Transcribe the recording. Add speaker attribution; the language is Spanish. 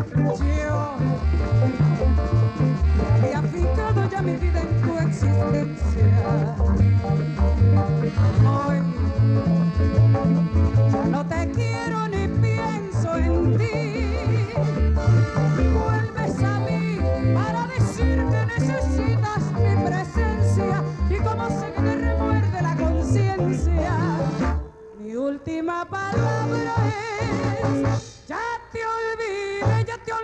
Speaker 1: Yo había fijado ya mi vida en tu existencia. Hoy ya no te quiero ni pienso en ti. Vuelves a mí para decir que necesitas mi presencia y como sé que te remuerde la conciencia. Mi última palabra es: ya te olvidé, ya te olvidé.